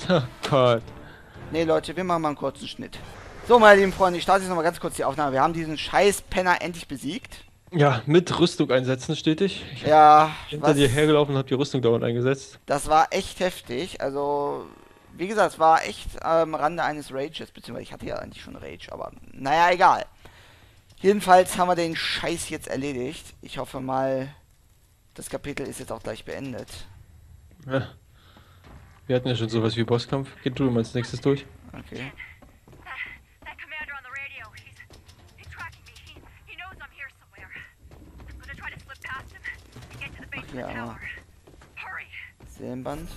Oh Gott. Ne, Leute, wir machen mal einen kurzen Schnitt. So, meine lieben Freunde, ich starte jetzt nochmal ganz kurz die Aufnahme. Wir haben diesen scheiß Penner endlich besiegt. Ja, mit Rüstung einsetzen stetig. Ich hab Ja, hinter dir was... hergelaufen und hab die Rüstung dauernd eingesetzt. Das war echt heftig. Also, wie gesagt, es war echt am Rande eines Rages. Beziehungsweise ich hatte ja eigentlich schon Rage, aber naja, egal. Jedenfalls haben wir den Scheiß jetzt erledigt. Ich hoffe mal, das Kapitel ist jetzt auch gleich beendet. Ja, wir hatten ja schon sowas wie Bosskampf. Geh du mal als nächstes durch. Okay. That commander on the radio, he's tracking me. He knows I'm here somewhere. I'm gonna try to slip past him and get to the base of the Ja. tower. Hurry! Seelenband.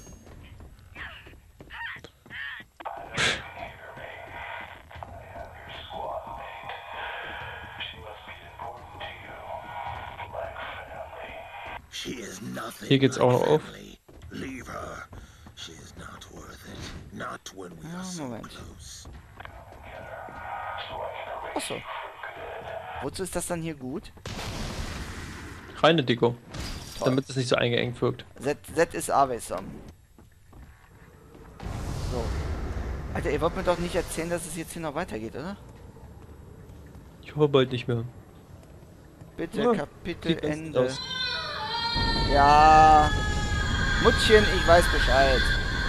She is nothing Hier geht's auch noch like auf. family. Leave her. She is not worth it. Not when we Ja, are so Moment. close. Achso. Wozu ist das dann hier gut? Reine Deko. Toll. Damit es nicht so eingeengt wirkt. Z ist awesome. So. Alter, ihr wollt mir doch nicht erzählen, dass es jetzt hier noch weitergeht, oder? Ich hoffe bald nicht mehr. Bitte, Ja, Kapitel sieht ganz Ende. aus. Ja. Muttchen, ich weiß Bescheid.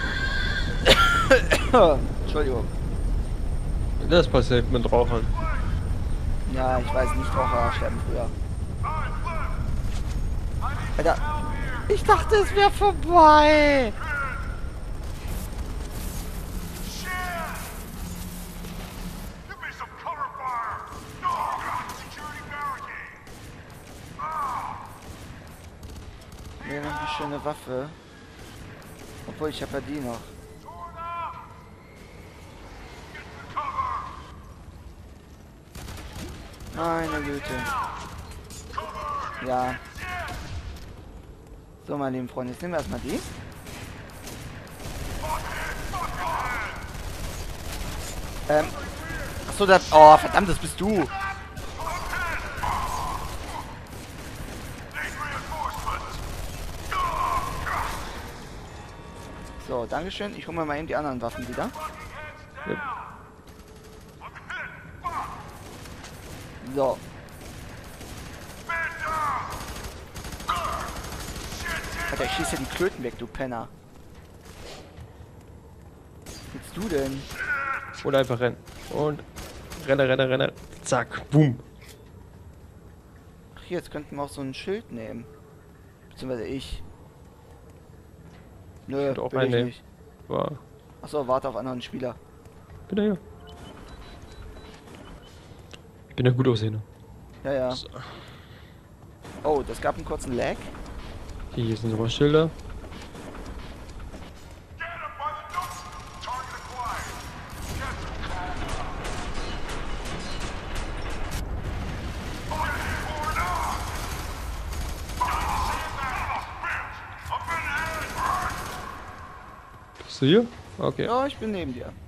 Entschuldigung. Das passiert mit Rauchern. Ja, ich weiß nicht, Raucher sterben früher. Alter. Ich dachte, es wäre vorbei. Give me some cover fire! No! Security barricade! Ja, noch eine schöne Waffe. Obwohl, ich habe ja die noch. Torn up! Get the cover! Meine Güte. Ja. So, meine lieben Freunde, jetzt nehmen wir erstmal die. Achso, das. Oh, verdammt, das bist du. Need reinforcements! So, Dankeschön. Ich hole mir mal eben die anderen Waffen wieder. So. Alter, ich schieße ja die Klöten weg, du Penner. Was willst du denn? Oder einfach rennen. Und renne. Zack. Boom. Ach, hier, jetzt könnten wir auch so ein Schild nehmen. Beziehungsweise ich. Nö, könnte auch will ich einen nehmen. nicht. Wow. Achso, warte auf anderen Spieler. Bin da hier. Ich bin der gut aussehende. Ja, ja. So. Oh, das gab einen kurzen Lag. Hier sind nochmal Schilder. Get him by the nose! Target acquired! Bist du hier? Okay. Ja, ich bin neben dir.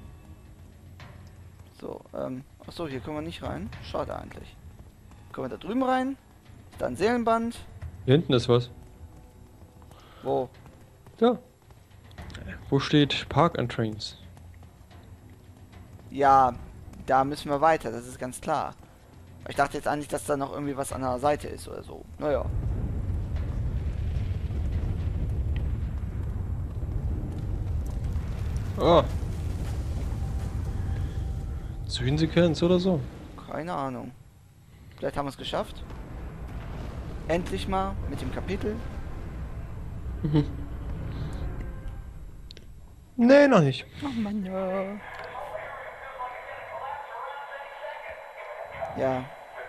So, achso, hier können wir nicht rein. Schade eigentlich. Können wir da drüben rein? Ist da ein Seelenband? Hier hinten ist was. Wo? Da. Wo steht Park and Trains? Ja, da müssen wir weiter, das ist ganz klar. Ich dachte jetzt eigentlich, dass da noch irgendwie was an der Seite ist oder so. Naja. Oh. Zwischensequenz oder so? Keine Ahnung. Vielleicht haben wir es geschafft. Endlich mal mit dem Kapitel. Nee, noch nicht. Ach man, ja. Ja.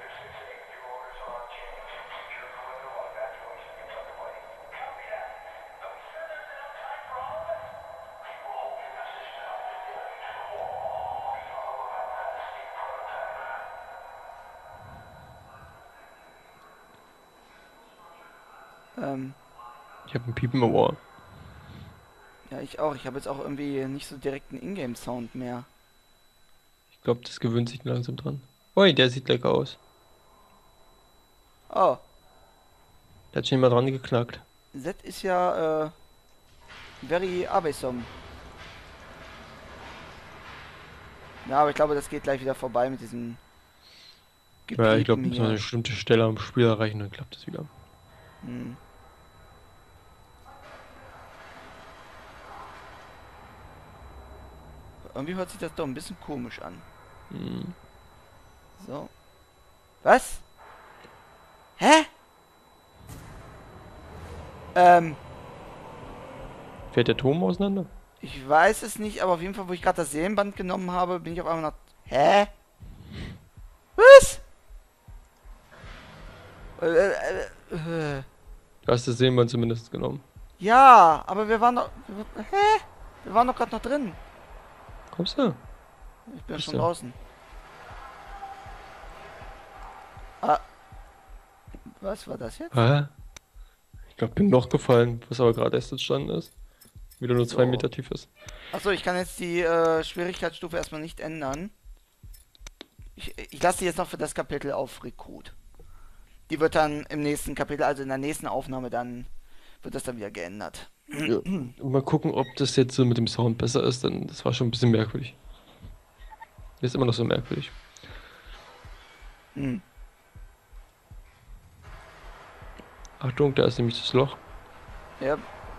Ich habe ein Piepen im Ohr. Ja, ich auch. Ich habe jetzt auch irgendwie nicht so direkt einen Ingame-Sound mehr. Ich glaube, das gewöhnt sich langsam dran. Ui, der sieht lecker aus. Oh, Da hat schon jemand dran geknackt. Z ist ja, very awesome. Ja, aber ich glaube, das geht gleich wieder vorbei mit diesem Ja, ich glaube, Gepiepen müssen wir eine hier. bestimmte Stelle am Spiel erreichen, dann klappt das wieder. Hm. Irgendwie hört sich das doch ein bisschen komisch an. Hm. So. Was? Hä? Fährt der Turm auseinander? Ich weiß es nicht, aber auf jeden Fall, wo ich gerade das Seelenband genommen habe, bin ich auf einmal noch... Hä? Was? Du hast das Seelenband zumindest genommen. Ja, aber wir waren doch... Hä? Wir waren doch gerade noch drin. Kommst du? Ich bin Bist schon du? draußen. Ah. Was war das jetzt? Hä? Ich glaube, bin noch gefallen, was aber gerade erst entstanden ist. Wieder nur 2 So. Meter tief ist. Achso, ich kann jetzt die Schwierigkeitsstufe erstmal nicht ändern. Ich lasse die jetzt noch für das Kapitel auf Rekrut. Die wird dann im nächsten Kapitel, also in der nächsten Aufnahme, dann wird das dann wieder geändert. Ja. Und mal gucken, ob das jetzt so mit dem Sound besser ist, denn das war schon ein bisschen merkwürdig. Ist immer noch so merkwürdig. Hm. Achtung, da ist nämlich das Loch. Ja.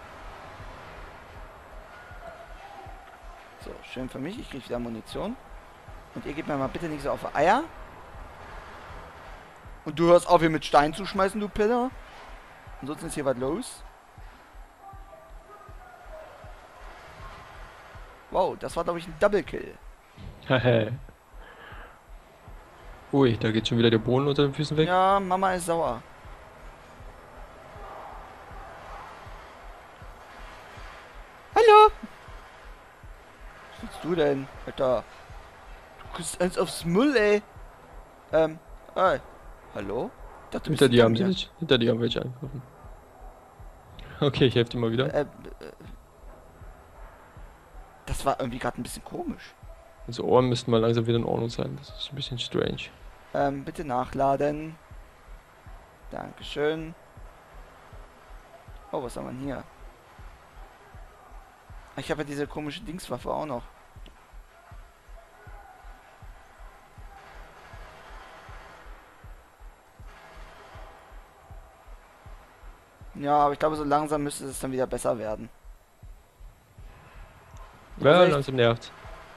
So, schön für mich. Ich kriege wieder Munition. Und ihr gebt mir mal bitte nicht so auf die Eier. Und du hörst auf, hier mit Stein zu schmeißen, du Pillar. Ansonsten ist hier was los. Wow, das war, glaube ich, ein Double Kill. Hehe. Ui, da geht schon wieder der Boden unter den Füßen weg. Ja, Mama ist sauer. Hallo? Was willst du denn, Alter? Du kriegst eins aufs Müll, ey. Hallo? Ich dachte, du bist Hinter dir haben mir. hinter dir haben welche angegriffen. Okay, ich helfe dir mal wieder. Das war irgendwie gerade ein bisschen komisch. Unsere Ohren müssten mal langsam wieder in Ordnung sein. Das ist ein bisschen strange. Bitte nachladen. Dankeschön. Oh, was haben wir denn hier? Ich habe ja diese komische Dingswaffe auch noch. Ja, aber ich glaube, so langsam müsste es dann wieder besser werden. Ja, echt? langsam nervt.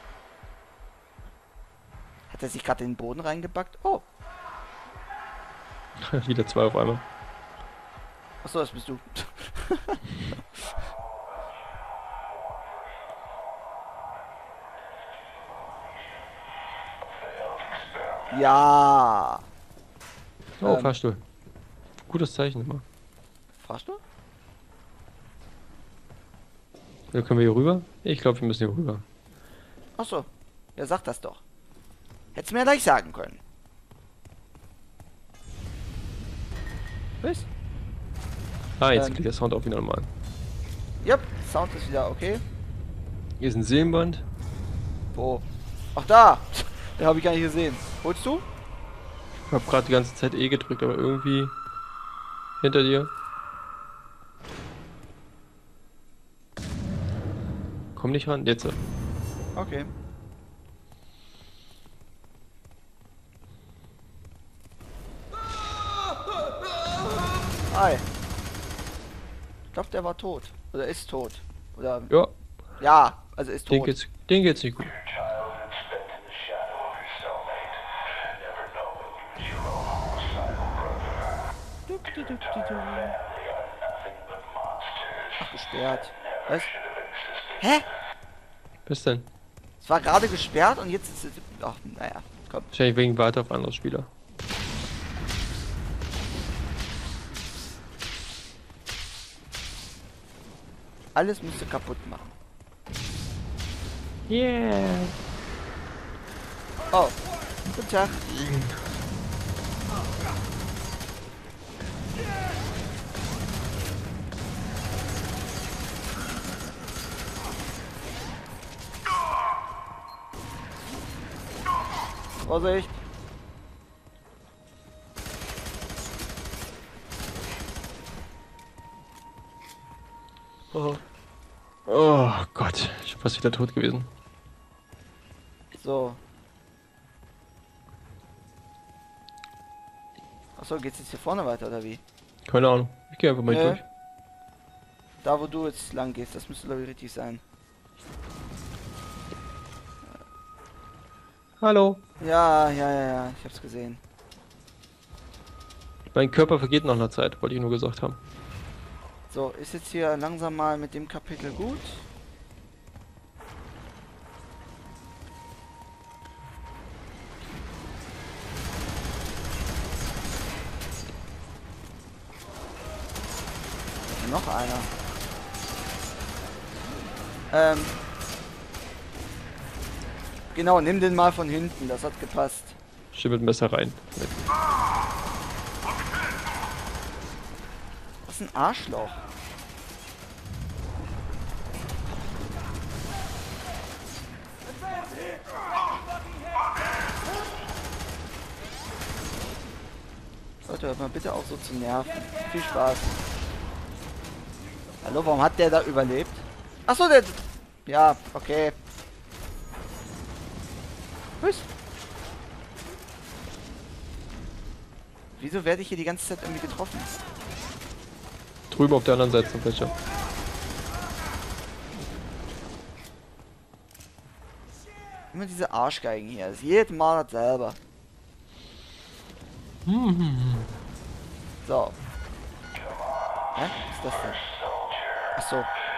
Hat er sich gerade in den Boden reingebackt? Oh, Wieder 2 auf einmal. achso, das bist du. Ja. Oh, Fahrstuhl. Gutes Zeichen immer. Fragst du? Ja, können wir hier rüber? Ich glaube, wir müssen hier rüber. Achso. Ja, sag das doch. Hättest du mir gleich sagen können. Was? Ah, jetzt geht der Sound auch wieder normal. Yep, Sound ist wieder okay. Hier ist ein Seelenband. Wo? Ach, da! Den habe ich gar nicht gesehen. Holst du? Ich habe gerade die ganze Zeit E gedrückt, aber irgendwie hinter dir. Komm nicht ran, jetzt. Okay. Hi. Ich glaube, der war tot. Oder ist tot. Oder. Ja, Ja, also ist tot. den geht's nicht gut. Ach, gesperrt. Was? Hä? Bis denn? Es war gerade gesperrt und jetzt ist es. Ach, naja, komm. Wahrscheinlich wegen weiter auf andere Spieler. Alles müsste kaputt machen. Yeah. Oh, guten Tag. Vorsicht. Oh Gott, ich bin fast wieder tot gewesen. So, Achso, geht's jetzt hier vorne weiter oder wie? Keine Ahnung. Ich gehe einfach mal Nö. durch. Da wo du jetzt lang gehst, das müsste glaube ich richtig sein. Hallo. Ja, ich hab's gesehen. Mein Körper vergeht nach einer Zeit, wollte ich nur gesagt haben. So, ist jetzt hier langsam mal mit dem Kapitel gut? Noch einer. Genau, nimm den mal von hinten, das hat gepasst. Schimmelt Messer rein. Was ein Arschloch. Leute, hört mal bitte auf so zu nerven. Viel Spaß. Hallo, warum hat der da überlebt? Achso, der... Ja, okay. Was? Wieso werde ich hier die ganze Zeit irgendwie getroffen? Drüben auf der anderen Seite sind welche. Immer diese Arschgeigen hier. Das ist jedes Mal dasselbe. So. Hä? Was ist das denn? Achso.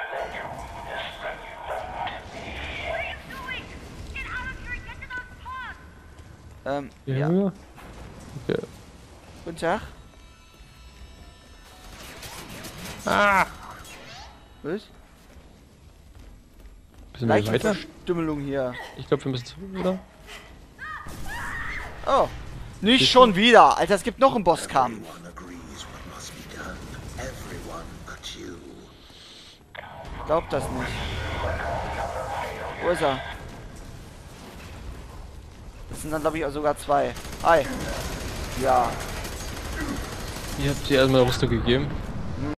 Ja. Okay. Guten Tag. Ah! Was? Bisschen mehr weiter? Leichenverstümmelung hier. Ich glaube, wir müssen zurück, oder? Oh. Nicht schon wieder. Alter, es gibt noch einen Bosskampf. Everyone agrees what must be done. Everyone but you. Glaubt das nicht. Wo ist er? Das sind dann, glaube ich, auch sogar zwei. Hi. Ja. Ihr habt sie erstmal Rüstung gegeben.